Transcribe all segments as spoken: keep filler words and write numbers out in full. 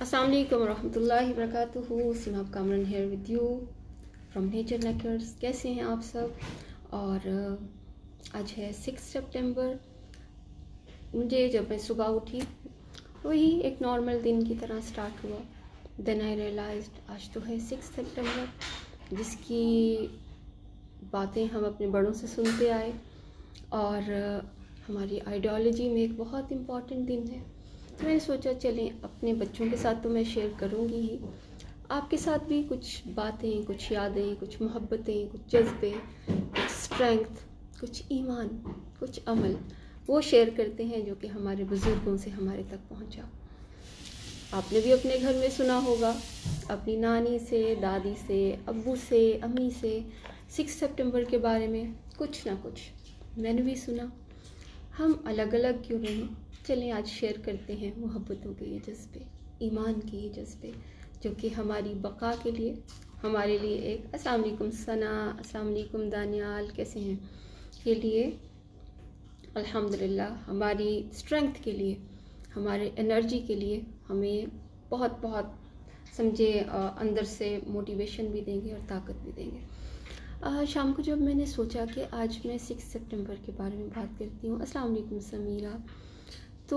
अस्सलाम वालेकुम रहमतुल्लाहि व बरकातुहू। Simab Kamran here with you from nature neckers. कैसे हैं आप सब? और आज है सिक्स सितंबर। मुझे जब मैं सुबह उठी वही एक नॉर्मल दिन की तरह स्टार्ट हुआ। देन आई रियलाइज्ड आज तो है सिक्स सितंबर, जिसकी बातें हम अपने बड़ों से सुनते आए और हमारी आइडियोलॉजी में एक बहुत इम्पॉर्टेंट दिन है। तो मैंने सोचा चलें अपने बच्चों के साथ तो मैं शेयर करूँगी ही, आपके साथ भी कुछ बातें, कुछ यादें, कुछ मोहब्बतें, कुछ जज्बे, कुछ स्ट्रेंथ, कुछ ईमान, कुछ अमल वो शेयर करते हैं जो कि हमारे बुज़ुर्गों से हमारे तक पहुँचा। आपने भी अपने घर में सुना होगा, अपनी नानी से, दादी से, अब्बू से, अम्मी से सिक्स सितंबर के बारे में कुछ ना कुछ मैंने भी सुना। हम अलग अलग क्यों नहीं, चलें आज शेयर करते हैं मोहब्बतों के ये जज्बे, ईमान के ये जज्बे जो कि हमारी बका के लिए, हमारे लिए एक अस्सलाम वालेकुम सना, अस्सलाम वालेकुम दानियाल, कैसे हैं, के लिए अल्हम्दुलिल्लाह हमारी स्ट्रेंथ के लिए, हमारे एनर्जी के लिए हमें बहुत बहुत समझे अंदर से मोटिवेशन भी देंगे और ताकत भी देंगे। आ, शाम को जब मैंने सोचा कि आज मैं सिक्स सितंबर के बारे में बात करती हूँ, अस्सलाम वालेकुम समीरा, तो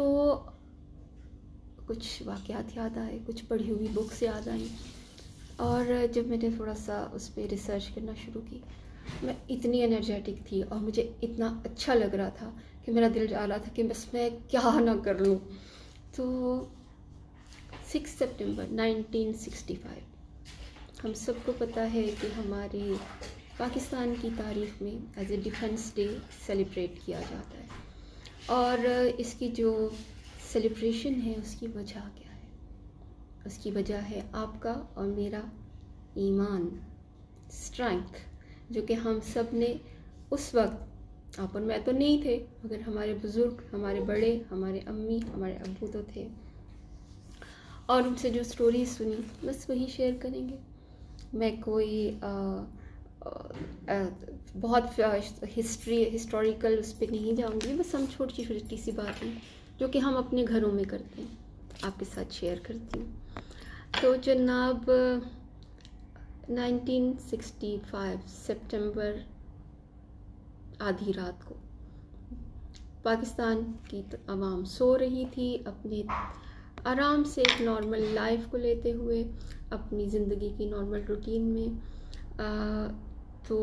कुछ वाक़यात याद आए, कुछ पढ़ी हुई बुक्स याद आई और जब मैंने थोड़ा सा उस पर रिसर्च करना शुरू की, मैं इतनी एनर्जेटिक थी और मुझे इतना अच्छा लग रहा था कि मेरा दिल जा रहा था कि बस मैं क्या ना कर लूँ। तो six September nineteen sixty five हम सबको पता है कि हमारे पाकिस्तान की तारीख़ में as a defence day celebrate किया जाता है और इसकी जो सेलिब्रेशन है उसकी वजह क्या है? उसकी वजह है आपका और मेरा ईमान, स्ट्रेंथ, जो कि हम सब ने उस वक्त, आप और मैं तो नहीं थे मगर हमारे बुज़ुर्ग, हमारे बड़े, हमारे अम्मी, हमारे अब्बू तो थे और उनसे जो स्टोरीज सुनी बस वही शेयर करेंगे। मैं कोई आ, आ, आ, बहुत हिस्ट्री हिस्टोरिकल उस पर नहीं जाऊंगी, बस हम छोटी छोटी सी बातें जो कि हम अपने घरों में करते हैं आपके साथ शेयर करती हूँ। तो जनाब नाइनटीन सिक्सटी फाइव सितंबर आधी रात को पाकिस्तान की आवाम सो रही थी, अपने आराम से एक नॉर्मल लाइफ को लेते हुए अपनी ज़िंदगी की नॉर्मल रूटीन में। आ, तो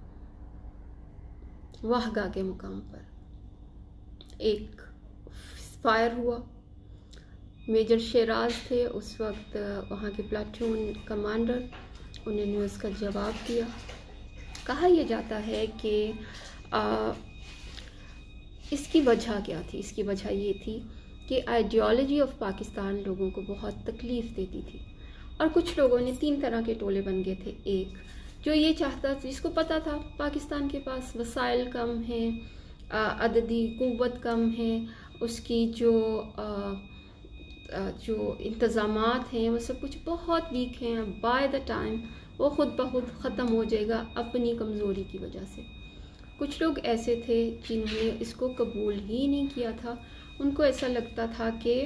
वाहगा के मुकाम पर एक फायर हुआ। मेजर शेराज थे उस वक्त वहाँ के प्लाटून कमांडर, उन्होंने उसका जवाब दिया। कहा यह जाता है कि आ, इसकी वजह क्या थी? इसकी वजह ये थी कि आइडियोलॉजी ऑफ पाकिस्तान लोगों को बहुत तकलीफ़ देती थी और कुछ लोगों ने तीन तरह के टोले बन गए थे। एक जो ये चाहता, जिसको पता था पाकिस्तान के पास वसाइल कम हैं, अददी क़ुव्वत कम है, उसकी जो आ, जो इंतज़ामात हैं वो सब कुछ बहुत वीक हैं, बाय द टाइम वो ख़ुद ब खुद ख़त्म हो जाएगा अपनी कमज़ोरी की वजह से। कुछ लोग ऐसे थे जिन्होंने इसको कबूल ही नहीं किया था, उनको ऐसा लगता था कि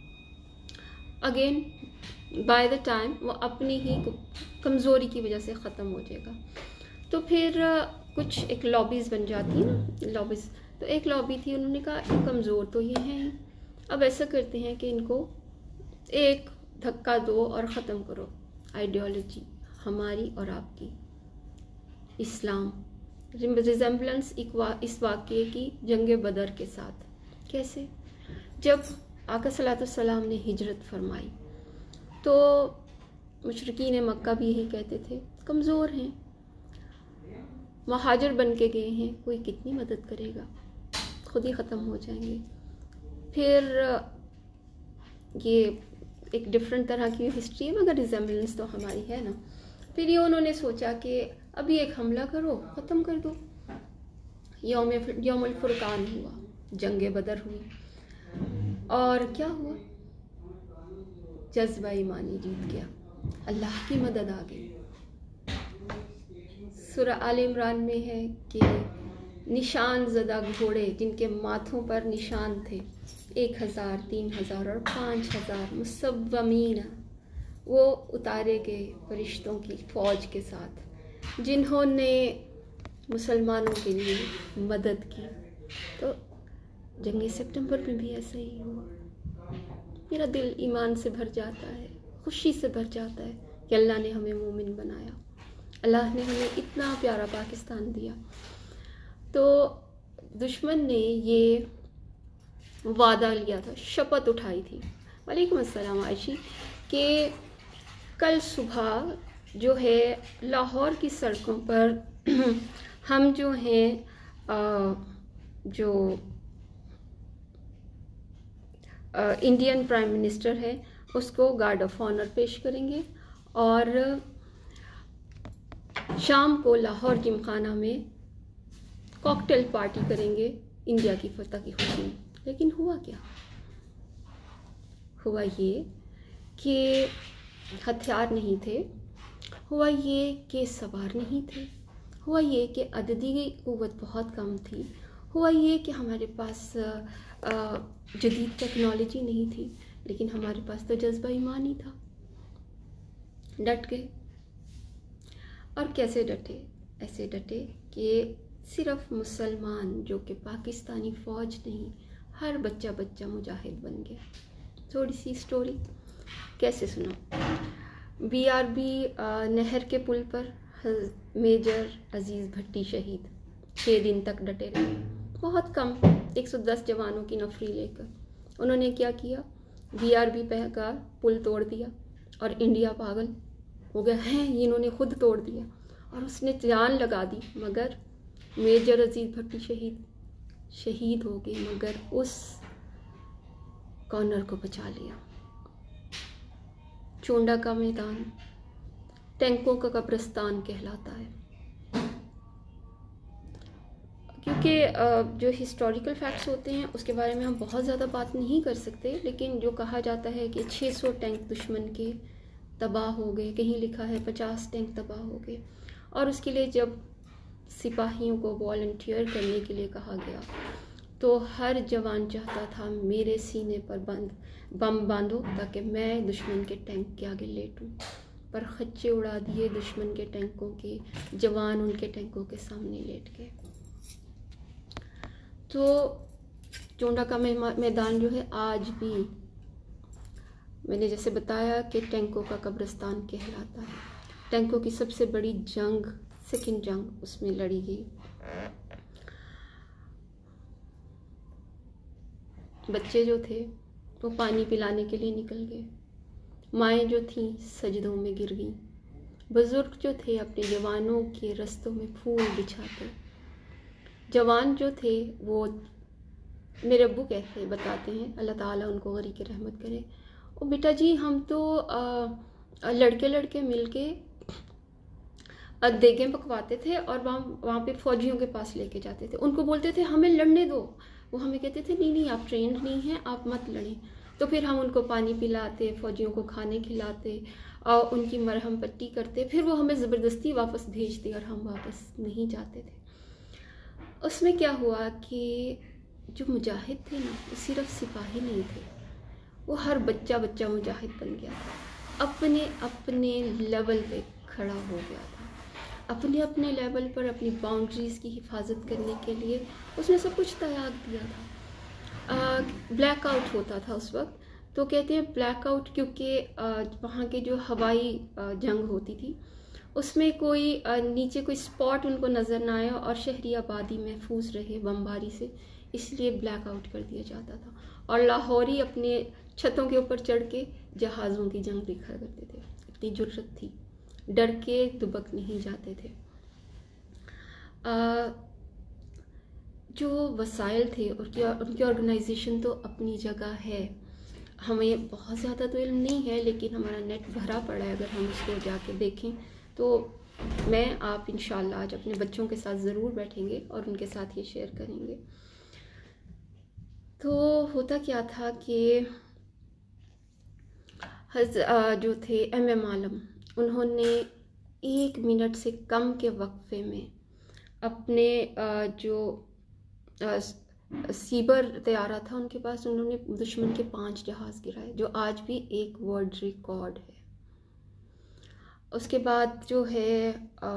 अगेन बाय द टाइम वो अपनी ही कमज़ोरी की वजह से ख़त्म हो जाएगा। तो फिर कुछ एक लॉबीज़ बन जाती है ना, लॉबीज़। तो एक लॉबी थी, उन्होंने कहा कमज़ोर तो ये हैं, अब ऐसा करते हैं कि इनको एक धक्का दो और ख़त्म करो आइडियोलॉजी हमारी और आपकी, इस्लाम, रिजेम्बलेंस इस वाक़ये की जंग बदर के साथ। कैसे? जब आका सल्लल्लाहु अलैहि वसल्लम ने हिजरत फरमाई तो मुशरिकीन मक्का भी यही कहते थे कमज़ोर हैं, महाजिर बन के गए हैं, कोई कितनी मदद करेगा, खुद ही ख़त्म हो जाएंगे। फिर ये एक डिफरेंट तरह की हिस्ट्री है मगर रिजेम्बलेंस तो हमारी है ना। फिर ये उन्होंने सोचा कि अभी एक हमला करो, ख़त्म कर दो। यौम यौमुल फुरकान हुआ, जंग बदर हुई और क्या हुआ? जज्बा ईमानी जीत गया, अल्लाह की मदद आ गई। सूरह आल इमरान में है कि निशान ज़दा घोड़े जिनके माथों पर निशान थे, एक हज़ार, तीन हज़ार और पाँच हज़ार मुसव्वमीन वो उतारे गए फरिश्तों की फ़ौज के साथ, जिन्होंने मुसलमानों के लिए मदद की। तो जंग सितंबर में भी ऐसा ही हुआ। मेरा दिल ईमान से भर जाता है, खुशी से भर जाता है कि अल्लाह ने हमें मोमिन बनाया, अल्लाह ने हमें इतना प्यारा पाकिस्तान दिया। तो दुश्मन ने ये वादा लिया था, शपथ उठाई थी, वालेकुम अस्सलाम आयशी, कि कल सुबह जो है लाहौर की सड़कों पर हम जो हैं जो आ, इंडियन प्राइम मिनिस्टर है उसको गार्ड ऑफ ऑनर पेश करेंगे और शाम को लाहौर जिमखाना में कॉकटेल पार्टी करेंगे इंडिया की फतह की खुशी में। लेकिन हुआ क्या? हुआ ये कि हथियार नहीं थे, हुआ ये कि सवार नहीं थे, हुआ ये कि अददी क़ुव्वत बहुत कम थी, हुआ ये कि हमारे पास जदीद टेक्नोलॉजी नहीं थी, लेकिन हमारे पास तो जज्बा ईमान ही था। डट गए। और कैसे डटे? ऐसे डटे कि सिर्फ मुसलमान, जो कि पाकिस्तानी फ़ौज नहीं, हर बच्चा बच्चा मुजाहिद बन गया। थोड़ी सी स्टोरी कैसे सुनो। बी आर बी नहर के पुल पर मेजर अजीज़ भट्टी शहीद छः दिन तक डटे रहे, बहुत कम एक सौ दस जवानों की नफरी लेकर। उन्होंने क्या किया? बी आर बी का पुल तोड़ दिया और इंडिया पागल हो गया है, इन्होंने खुद तोड़ दिया और उसने जान लगा दी, मगर मेजर अजीज़ भट्टी शहीद शहीद हो गए, मगर उस कॉर्नर को बचा लिया। चोंडा का मैदान टैंकों का कब्रिस्तान कहलाता है, क्योंकि जो हिस्टोरिकल फैक्ट्स होते हैं उसके बारे में हम बहुत ज़्यादा बात नहीं कर सकते, लेकिन जो कहा जाता है कि छह सौ टैंक दुश्मन के तबाह हो गए, कहीं लिखा है पचास टैंक तबाह हो गए। और उसके लिए जब सिपाहियों को वॉलंटियर करने के लिए कहा गया तो हर जवान चाहता था मेरे सीने पर बंद बम बांधो ताकि मैं दुश्मन के टैंक के आगे लेटूं, पर खच्चे उड़ा दिए दुश्मन के टैंकों के, जवान उनके टैंकों के सामने लेट गए। तो चोंडा का मैदान जो है आज भी, मैंने जैसे बताया कि टैंकों का कब्रिस्तान कहलाता है। टैंकों की सबसे बड़ी जंग, सेकंड जंग, उसमें लड़ी गई। बच्चे जो थे वो पानी पिलाने के लिए निकल गए, माएँ जो थीं सजदों में गिर गईं, बुज़ुर्ग जो थे अपने जवानों के रस्तों में फूल बिछाते, जवान जो थे वो, मेरे अब्बू कहते बताते हैं, अल्लाह ताला उनको गरी की रहमत करे, ओ बेटा जी हम तो आ, लड़के लड़के मिलके देगें पकवाते थे और वहाँ वहाँ पे फौजियों के पास लेके जाते थे, उनको बोलते थे हमें लड़ने दो, वो हमें कहते थे नहीं नहीं आप ट्रेंड नहीं हैं, आप मत लड़ें। तो फिर हम उनको पानी पिलाते, फौजियों को खाने खिलाते और उनकी मरहम पट्टी करते, फिर वो हमें ज़बरदस्ती वापस भेजते और हम वापस नहीं जाते थे। उसमें क्या हुआ कि जो मुजाहिद थे ना, वो सिर्फ सिपाही नहीं थे, वो हर बच्चा बच्चा मुजाहिद बन गया था, अपने अपने लेवल पे खड़ा हो गया था, अपने अपने लेवल पर अपनी बाउंड्रीज़ की हिफाजत करने के लिए उसने सब कुछ त्याग दिया था। ब्लैकआउट होता था उस वक्त, तो कहते हैं ब्लैकआउट क्योंकि वहाँ के जो हवाई आ, जंग होती थी उसमें कोई आ, नीचे कोई स्पॉट उनको नज़र ना आया और शहरी आबादी महफूज रहे बमबारी से, इसलिए ब्लैकआउट कर दिया जाता था। और लाहौरी अपने छतों के ऊपर चढ़ के जहाज़ों की जंग देखा करते थे, इतनी जुर्रत थी, डर के दुबक नहीं जाते थे। आ, जो वसाइल थे उनकी उनकी ऑर्गेनाइजेशन तो अपनी जगह है, हमें बहुत ज़्यादा तो इल्म नहीं है, लेकिन हमारा नेट भरा पड़ा है, अगर हम उसको जाके देखें तो मैं आप इंशाल्लाह आज अपने बच्चों के साथ ज़रूर बैठेंगे और उनके साथ ये शेयर करेंगे। तो होता क्या था कि हज जो थे एम एम आलम, उन्होंने एक मिनट से कम के वक्फे में अपने जो सीबर तैयारा था उनके पास, उन्होंने दुश्मन के पांच जहाज़ गिराए, जो आज भी एक वर्ल्ड रिकॉर्ड है। उसके बाद जो है आ,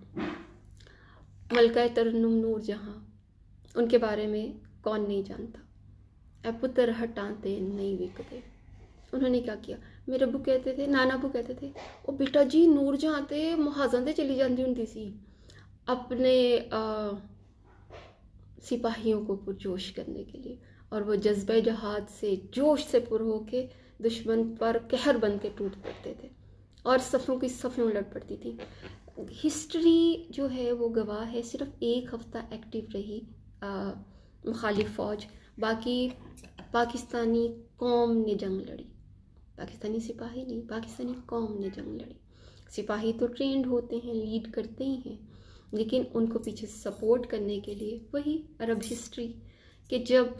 मलका तरन्नुम नूर जहाँ, उनके बारे में कौन नहीं जानता। ए पुत्र हटाते नहीं बिकते। उन्होंने क्या किया, मेरे अबू कहते थे, नाना अबू कहते थे, ओ बेटा जी नूर जहाँ ते महाजन ते चली जाती होंगी सी अपने आ, सिपाहियों को पुरजोश करने के लिए, और वो जज्बा जहाद से जोश से पुर होके दुश्मन पर कहर बन के टूट पड़ते थे और सफ़ों की सफ़ें उलट पड़ती थी। हिस्ट्री जो है वो गवाह है, सिर्फ एक हफ्ता एक्टिव रही मुखालिफ फ़ौज, बाकी पाकिस्तानी कौम ने जंग लड़ी। पाकिस्तानी सिपाही नहीं, पाकिस्तानी कौम ने जंग लड़ी। सिपाही तो ट्रेंड होते हैं, लीड करते ही हैं, लेकिन उनको पीछे सपोर्ट करने के लिए वही अरब हिस्ट्री कि जब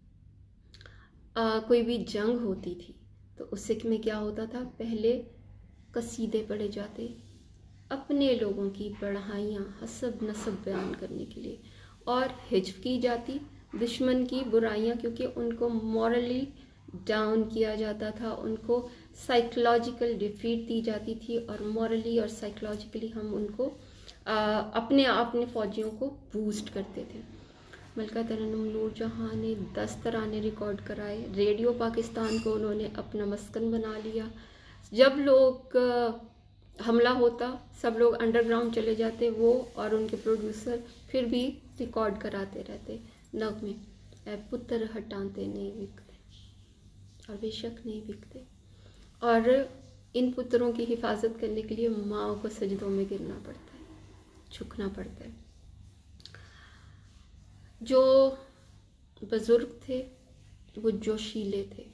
आ, कोई भी जंग होती थी तो उससे में क्या होता था, पहले कसीदे पढ़े जाते अपने लोगों की बढ़ाइयाँ हसब नसब बयान करने के लिए, और हिज्व की जाती दुश्मन की बुराइयाँ, क्योंकि उनको मॉरली डाउन किया जाता था, उनको साइकोलॉजिकल डिफीट दी जाती थी, और मॉरली और साइकोलॉजिकली हम उनको आ, अपने अपने फ़ौजियों को बूस्ट करते थे। मलका तरन्नुम नूर जहाँ ने दस तराने रिकॉर्ड कराए, रेडियो पाकिस्तान को उन्होंने अपना मस्कन बना लिया। जब लोग हमला होता सब लोग अंडरग्राउंड चले जाते, वो और उनके प्रोड्यूसर फिर भी रिकॉर्ड कराते रहते नगमे, ए पुत्र हटाते नहीं बिकते, और बेशक नहीं बिकते। और इन पुत्रों की हिफाजत करने के लिए माँ को सजदों में गिरना पड़ता है, झुकना पड़ता है। जो बुजुर्ग थे वो जोशीले थे,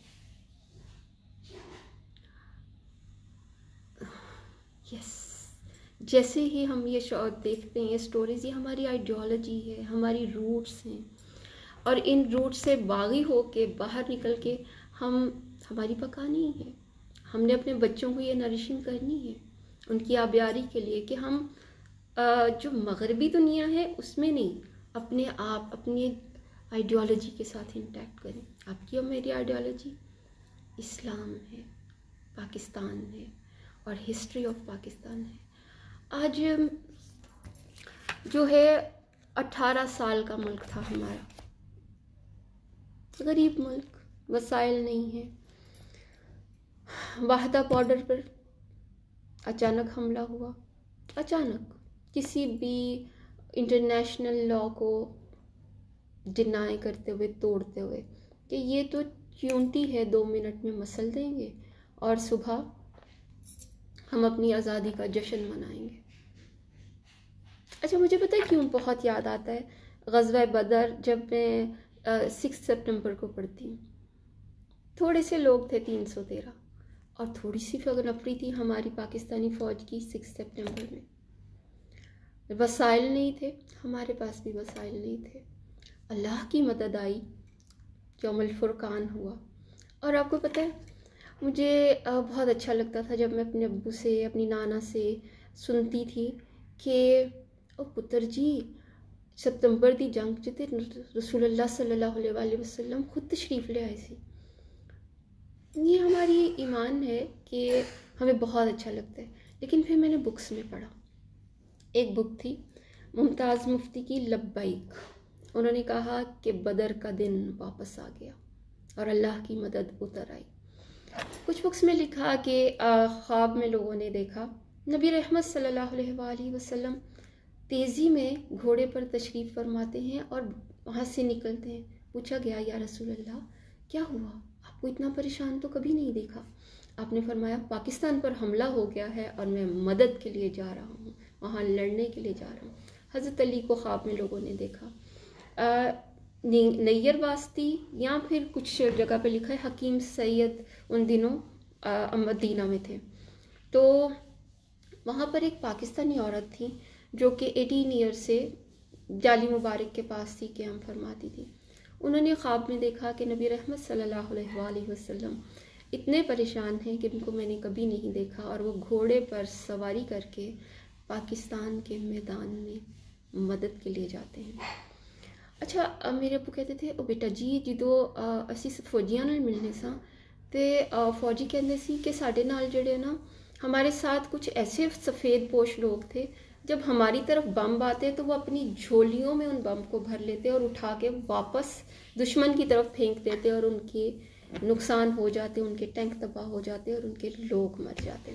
यस। जैसे ही हम ये शो देखते हैं, स्टोरीज, ये हमारी आइडियोलॉजी है, हमारी रूट्स हैं, और इन रूट्स से बागी हो के बाहर निकल के हम हमारी पकानी है, हमने अपने बच्चों को ये नरिशिंग करनी है उनकी आबियारी के लिए, कि हम जो मगरबी दुनिया है उसमें नहीं, अपने आप अपनी आइडियोलॉजी के साथ इंटैक्ट करें। आपकी और मेरी आइडियोलॉजी इस्लाम है, पाकिस्तान है, और हिस्ट्री ऑफ पाकिस्तान है। आज जो है अठारह साल का मुल्क था हमारा, गरीब मुल्क, वसाइल नहीं है। वाहदा बॉर्डर पर अचानक हमला हुआ, अचानक, किसी भी इंटरनेशनल लॉ को डिनाई करते हुए, तोड़ते हुए, कि ये तो च्यूंटी है, दो मिनट में मसल देंगे और सुबह हम अपनी आज़ादी का जश्न मनाएंगे। अच्छा, मुझे पता है क्यों बहुत याद आता है ग़ज़वा बदर, जब मैं सिक्स सितंबर को पढ़ती हूँ। थोड़े से लोग थे, तीन सौ तेरह, और थोड़ी सी नफरी थी हमारी पाकिस्तानी फ़ौज की सिक्स सितंबर में। वसाइल नहीं थे, हमारे पास भी वसाइल नहीं थे। अल्लाह की मदद आई, यौमुल फुरकान हुआ। और आपको पता है, मुझे बहुत अच्छा लगता था जब मैं अपने अब्बू से, अपनी नाना से सुनती थी कि ओ पुत्र जी, सितंबर दी जंग च ते रसूलुल्लाह सल्लल्लाहु अलैहि वसल्लम खुद तशरीफ़ ले आए सी। ये हमारी ईमान है कि हमें बहुत अच्छा लगता है। लेकिन फिर मैंने बुक्स में पढ़ा, एक बुक थी मुमताज़ मुफ्ती की, लब्बैक। उन्होंने कहा कि बदर का दिन वापस आ गया और अल्लाह की मदद उतर आई। कुछ बुक्स में लिखा कि ख्वाब में लोगों ने देखा नबी रहमत सल्लल्लाहु अलैहि वसल्लम तेज़ी में घोड़े पर तशरीफ़ फरमाते हैं और वहाँ से निकलते हैं। पूछा गया, या रसूल अल्लाह क्या हुआ, आपको इतना परेशान तो कभी नहीं देखा। आपने फरमाया, पाकिस्तान पर हमला हो गया है और मैं मदद के लिए जा रहा हूँ, वहाँ लड़ने के लिए जा रहा हूँ। हज़रत अली को ख्वाब में लोगों ने देखा। नैयर वास्ती या फिर कुछ जगह पे लिखा है हकीम सैयद उन दिनों मदीना में थे, तो वहाँ पर एक पाकिस्तानी औरत थी जो कि अठारह ईयर से जाली मुबारक के पास थी, कि हम फरमाती थी। उन्होंने ख्वाब में देखा कि नबी रहमत सल्लल्लाहु अलैहि वसल्लम इतने परेशान हैं कि उनको मैंने कभी नहीं देखा, और वो घोड़े पर सवारी करके पाकिस्तान के मैदान में मदद के लिए जाते हैं। अच्छा अ, मेरे अब्बू कहते थे ओ बेटा जी ਜਦੋਂ ਅ, ਅਸੀਂ ਫੌਜੀਆਂ ਨਾਲ ਮਿਲਨੇ ਸਾਂ ਤੇ ਅ, फौजी कहते सी कि साढ़े नाल जेड़े ना हमारे साथ कुछ ऐसे सफ़ेद पोश लोग थे, जब हमारी तरफ बम आते तो वो अपनी झोलियों में उन बम को भर लेते और उठा के वापस दुश्मन की तरफ फेंक देते और उनके नुकसान हो जाते, उनके टैंक तबाह हो जाते और उनके लोग मर जाते।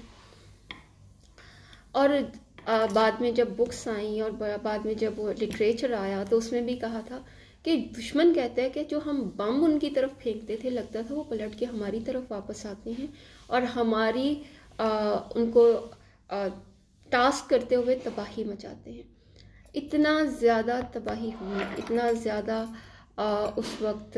और आ, बाद में जब बुक्स आई और बाद में जब लिटरेचर आया तो उसमें भी कहा था कि दुश्मन कहते हैं कि जो हम बम उनकी तरफ फेंकते थे लगता था वो पलट के हमारी तरफ वापस आते हैं और हमारी आ, उनको आ, टास्क करते हुए तबाही मचाते हैं। इतना ज़्यादा तबाही हुई, इतना ज़्यादा उस वक्त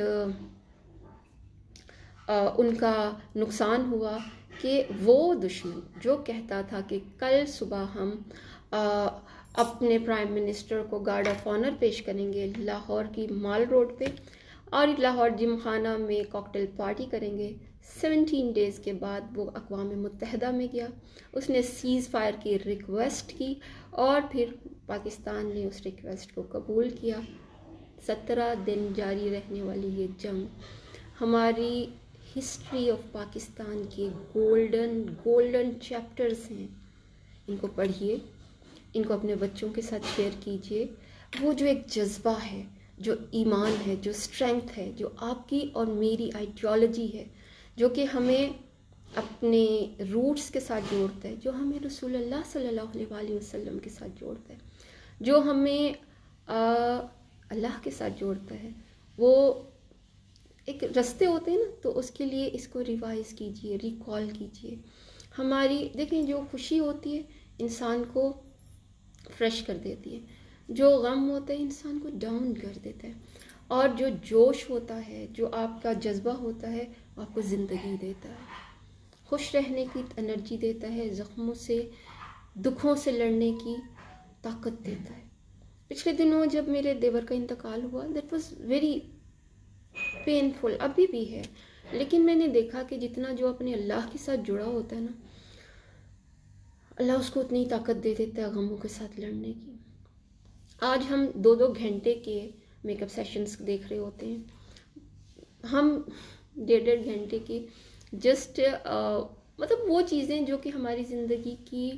आ, उनका नुकसान हुआ कि वो दुश्मन जो कहता था कि कल सुबह हम आ, अपने प्राइम मिनिस्टर को गार्ड ऑफ ऑनर पेश करेंगे लाहौर की माल रोड पे और लाहौर जिमखाना में कॉकटेल पार्टी करेंगे, सेवनटीन डेज़ के बाद वो अक़वाम मुत्तहदा में गया, उसने सीज़ फायर की रिक्वेस्ट की और फिर पाकिस्तान ने उस रिक्वेस्ट को कबूल किया। सत्रह दिन जारी रहने वाली ये जंग हमारी हिस्ट्री ऑफ पाकिस्तान के गोल्डन गोल्डन चैप्टर्स हैं। इनको पढ़िए, इनको अपने बच्चों के साथ शेयर कीजिए। वो जो एक जज्बा है, जो ईमान है, जो स्ट्रेंथ है, जो आपकी और मेरी आइडियोलॉजी है, जो कि हमें अपने रूट्स के साथ जोड़ता है, जो हमें रसूलुल्लाह सल्लल्लाहु अलैहि वसल्लम के साथ जोड़ता है, जो हमें अल्लाह के साथ जोड़ता है। वो एक रास्ते होते हैं ना, तो उसके लिए इसको रिवाइज़ कीजिए, रिकॉल कीजिए। हमारी देखें, जो खुशी होती है इंसान को फ्रेश कर देती है, जो गम होता है इंसान को डाउन कर देता है, और जो जोश होता है, जो आपका जज्बा होता है, आपको ज़िंदगी देता है, खुश रहने की एनर्जी देता है, ज़ख्मों से दुखों से लड़ने की ताकत देता है। पिछले दिनों जब मेरे देवर का इंतकाल हुआ, दैट वाज वेरी पेनफुल, अभी भी है, लेकिन मैंने देखा कि जितना जो अपने अल्लाह के साथ जुड़ा होता है ना, अल्लाह उसको उतनी ताकत दे देता है गमों के साथ लड़ने की। आज हम दो दो घंटे के मेकअप सेशंस देख रहे होते हैं, हम डेढ़ डेढ़ घंटे की जस्ट मतलब वो चीज़ें जो कि हमारी ज़िंदगी की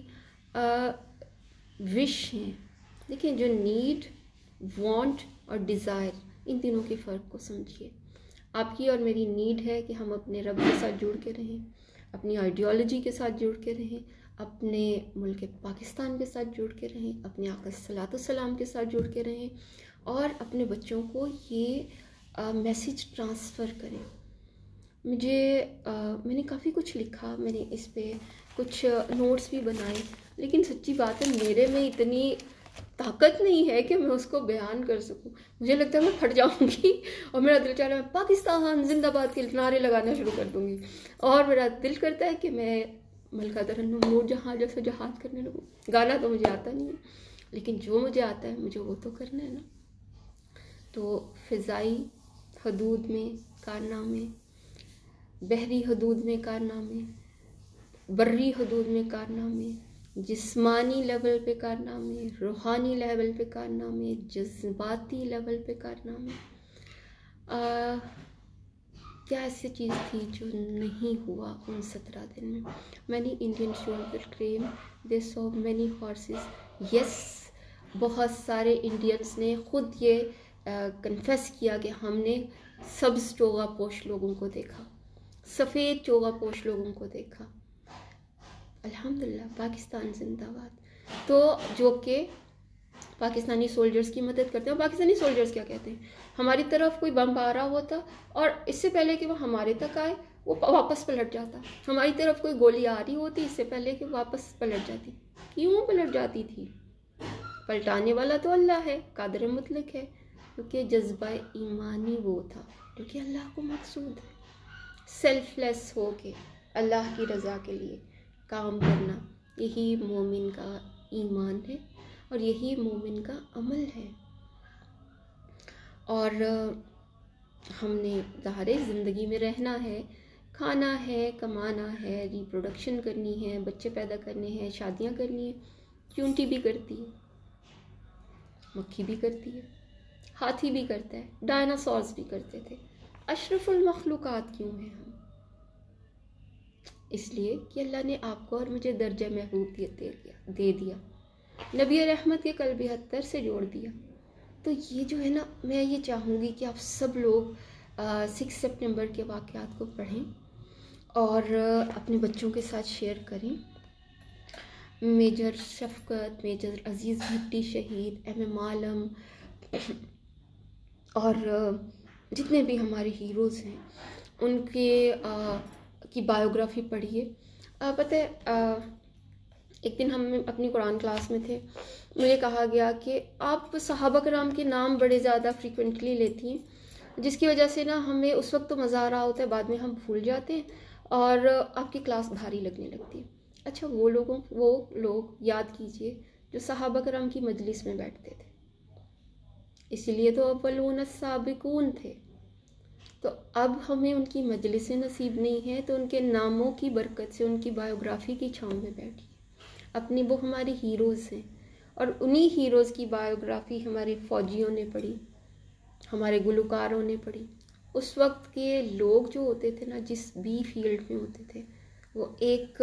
विश हैं। देखिए, जो नीड, वांट और डिज़ायर, इन तीनों के फ़र्क को समझिए। आपकी और मेरी नीड है कि हम अपने रब के साथ जुड़ के रहें, अपनी आइडियोलॉजी के साथ जुड़ के रहें, अपने मुल्क पाकिस्तान के साथ जुड़ के रहें, अपने आका सल्लल्लाहु अलैहि वसल्लम के साथ जुड़ के रहें और अपने बच्चों को ये मैसेज ट्रांसफ़र करें। मुझे आ, मैंने काफ़ी कुछ लिखा, मैंने इस पे कुछ नोट्स भी बनाए, लेकिन सच्ची बात है मेरे में इतनी ताकत नहीं है कि मैं उसको बयान कर सकूं। मुझे लगता है मैं फट जाऊंगी और मेरा दिल चाह रहा है मैं पाकिस्तान जिंदाबाद के नारे लगाना शुरू कर दूंगी, और मेरा दिल करता है कि मैं मलका तरन्नुम नूर जहाँ जैसे जहाद करने लगूँ। गाना तो मुझे आता नहीं है, लेकिन जो मुझे आता है मुझे वो तो करना है ना। तो फ़िज़ाई हदूद में कारनामे, बहरी हदूद में कारनामे, बर्री हदूद में कारनामे, जिस्मानी लेवल पे कारनामे, रूहानी लेवल पे कारनामे, जज्बाती लेवल पे कारनामे। क्या ऐसी चीज़ थी जो नहीं हुआ उन सत्रह दिन में? Many Indian shoulder claim they saw many horses. Yes, बहुत सारे इंडियंस ने खुद ये कन्फेस किया कि हमने सब्ज़ चोगा पोश लोगों को देखा, सफ़ेद चोगा पोश लोगों को देखा। अल्हम्दुलिल्लाह, पाकिस्तान जिंदाबाद। तो जो कि पाकिस्तानी सोल्जर्स की मदद करते हैं। पाकिस्तानी सोल्जर्स क्या कहते हैं, हमारी तरफ कोई बम आ रहा होता और इससे पहले कि वो हमारे तक आए वो वापस पलट जाता। हमारी तरफ कोई गोली आ रही होती इससे पहले कि वापस पलट जाती। क्यों पलट जाती थी? पलटाने वाला तो अल्लाह है, कादिर मुतलक है, क्योंकि जज्बा ईमानी वो था क्योंकि अल्लाह को मकसूद है सेल्फलेस हो के अल्लाह की रज़ा के लिए काम करना। यही मोमिन का ईमान है और यही मोमिन का अमल है। और हमने ज़ाहिर ज़िंदगी में रहना है, खाना है, कमाना है, रिप्रोडक्शन करनी है, बच्चे पैदा करने हैं, शादियां करनी है। चूंटी भी करती है, मक्खी भी करती है, हाथी भी करता है, डायनासोर्स भी करते थे। अशरफुल मखलूक़ात क्यों हैं हम? इसलिए कि अल्लाह ने आपको और मुझे दर्जा महबूब दे दिया दे दिया नबी रहमत के कल्ब हत्तर से जोड़ दिया। तो ये जो है ना, मैं ये चाहूँगी कि आप सब लोग सिक्स सितंबर के वाक़यात को पढ़ें और अपने बच्चों के साथ शेयर करें। मेजर शफ़क़त, मेजर अज़ीज़ भट्टी शहीद, एम एम आलम और जितने भी हमारे हीरोज़ हैं उनके आ, की बायोग्राफ़ी पढ़िए। पता है, आ, एक दिन हम अपनी कुरान क्लास में थे, मुझे कहा गया कि आप सहाबा कराम के नाम बड़े ज़्यादा फ्रीक्वेंटली लेती हैं, जिसकी वजह से ना हमें उस वक्त तो मज़ा आ रहा होता है, बाद में हम भूल जाते हैं और आपकी क्लास भारी लगने लगती है। अच्छा, वो लोगों वो लोग याद कीजिए जो सहाबा कराम की मजलिस में बैठते थे, इसीलिए तो अव्वलून साबिकून थे। तो अब हमें उनकी मजलिसें नसीब नहीं है, तो उनके नामों की बरकत से उनकी बायोग्राफ़ी की छाँव में बैठिए। अपनी वो हमारे हीरोज़ हैं और उन्हीं हीरोज़ की बायोग्राफ़ी हमारे फ़ौजियों ने पढ़ी, हमारे गुलकारों ने पढ़ी। उस वक्त के लोग जो होते थे ना, जिस भी फील्ड में होते थे, वो एक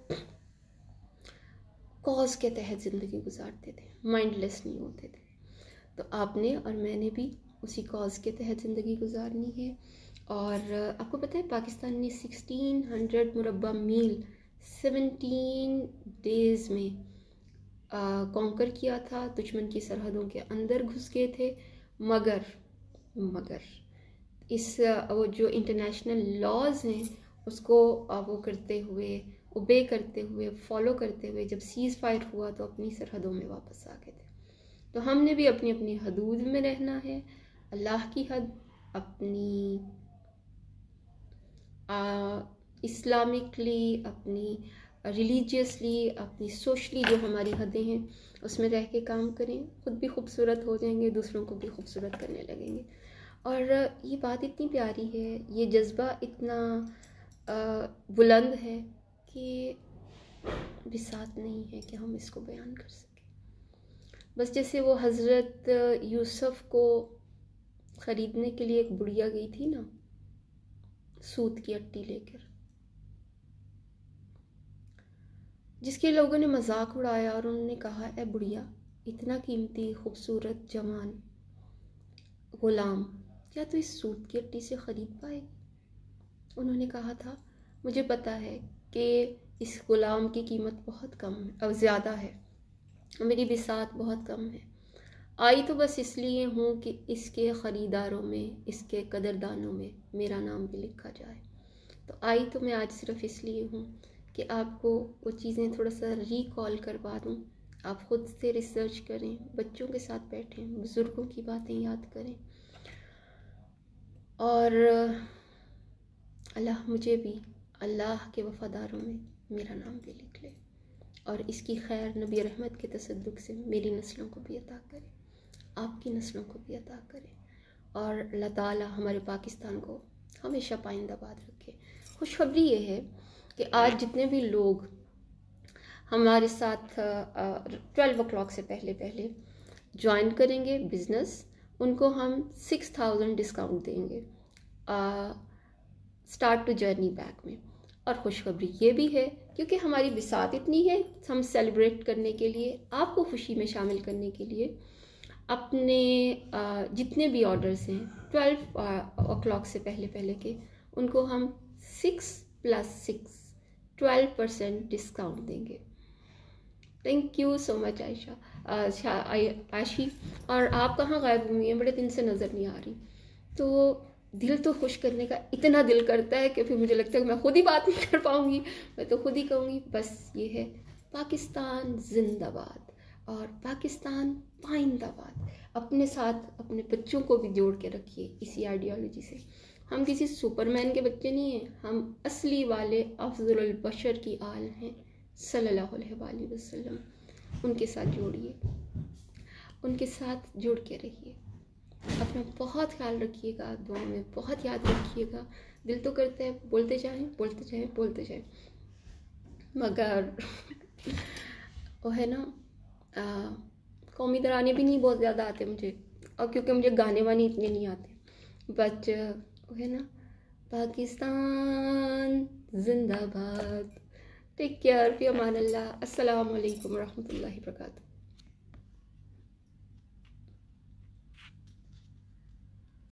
कॉज के तहत ज़िंदगी गुजारते थे, माइंडलेस नहीं होते थे। तो आपने और मैंने भी उसी कॉज के तहत ज़िंदगी गुजारनी है। और आपको पता है पाकिस्तान ने सिक्सटीन हंड्रेड मुरब्बा मील सेवनटीन डेज़ में कॉन्कर किया था, दुश्मन की सरहदों के अंदर घुस गए थे। मगर मगर इस वो जो इंटरनेशनल लॉज हैं उसको वो करते हुए, ओबे करते हुए, फॉलो करते हुए जब सीज़ फायर हुआ तो अपनी सरहदों में वापस आ गए थे। तो हमने भी अपनी अपनी हदूद में रहना है। अल्लाह की हद, अपनी इस्लामिकली, अपनी रिलीजियसली, अपनी सोशली जो हमारी हदें हैं उसमें रह के काम करें। ख़ुद भी खूबसूरत हो जाएंगे, दूसरों को भी खूबसूरत करने लगेंगे। और ये बात इतनी प्यारी है, ये जज्बा इतना बुलंद है कि बिसात नहीं है कि हम इसको बयान कर सकें। बस जैसे वो हज़रत यूसुफ को ख़रीदने के लिए एक बुढ़िया गई थी ना, सूत की अट्टी लेकर, जिसके लोगों ने मजाक उड़ाया और उन्होंने कहा, ए बुढ़िया, इतना कीमती, खूबसूरत, जवान ग़ुलाम क्या तू इस सूत की अट्टी से ख़रीद पाएगी? उन्होंने कहा था, मुझे पता है कि इस ग़ुलाम की कीमत बहुत कम है, अब ज़्यादा है, मेरी बिसात बहुत कम है। आई तो बस इसलिए हूँ कि इसके ख़रीदारों में, इसके कदरदानों में मेरा नाम भी लिखा जाए। तो आई तो मैं आज सिर्फ इसलिए हूँ कि आपको वो चीज़ें थोड़ा सा रिकॉल करवा दूँ। आप ख़ुद से रिसर्च करें, बच्चों के साथ बैठें, बुज़ुर्गों की बातें याद करें और अल्लाह मुझे भी अल्लाह के वफ़ादारों में मेरा नाम भी लिख ले और इसकी खैर नबी रहमत के तसद्दुक़ से मेरी नस्लों को भी अता करे, आपकी नस्लों को भी अता करे और अल्लाह ताला हमारे पाकिस्तान को हमेशा पाइंदाबाद रखे। खुशखबरी ये है कि आज जितने भी लोग हमारे साथ ट्वेल्व ओ क्लॉक से पहले पहले ज्वाइन करेंगे बिज़नेस, उनको हम सिक्स थाउजेंड डिस्काउंट देंगे स्टार्ट टू जर्नी बैक में। और खुशखबरी ये भी है क्योंकि हमारी बिसात इतनी है, हम सेलिब्रेट करने के लिए, आपको खुशी में शामिल करने के लिए अपने जितने भी ऑर्डर्स हैं ट्वेल्व ओ क्लॉक से पहले पहले के, उनको हम six plus six twelve percent discount देंगे। Thank you so much Ayesha Ashi. और आप कहाँ गायब हुई हैं, बड़े दिन से नज़र नहीं आ रही। तो दिल तो खुश करने का इतना दिल करता है कि फिर मुझे लगता है कि मैं खुद ही बात नहीं कर पाऊँगी, मैं तो खुद ही कहूँगी बस ये है, पाकिस्तान जिंदाबाद और पाकिस्तान पाइंदाबाद। अपने साथ अपने बच्चों को भी जोड़ के रखिए इसी आइडियोलॉजी से। हम किसी सुपरमैन के बच्चे नहीं हैं, हम असली वाले अफजलुल बशर की आल हैं सल्लल्लाहु अलैहि वसल्लम। उनके साथ जोड़िए, उनके साथ जुड़ के रहिए। अपना बहुत ख्याल रखिएगा, दुआ में बहुत याद रखिएगा। दिल तो करता है बोलते जाएं बोलते जाएं बोलते जाएं, मगर वो है ना, कौमी तराने भी नहीं बहुत ज़्यादा आते मुझे, और क्योंकि मुझे गाने वाने इतने नहीं आते, बट है ना, पाकिस्तान जिंदाबाद। टेक केयर, फी अमान अल्लाह। अस्सलाम वालेकुम रहमतुल्लाहि व बरकातुहू।